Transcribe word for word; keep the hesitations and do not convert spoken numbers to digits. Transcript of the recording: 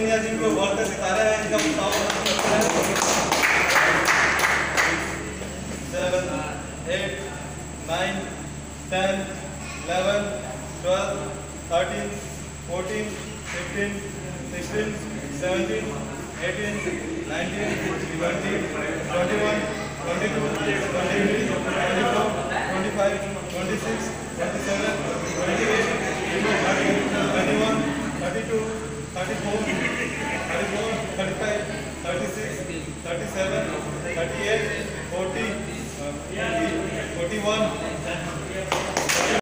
India जी को world का सितारा है, इनका top seven, eight, nine, ten, eleven, twelve, thirteen, fourteen, fifteen, sixteen, seventeen, eighteen, nineteen, twenty, twenty-one.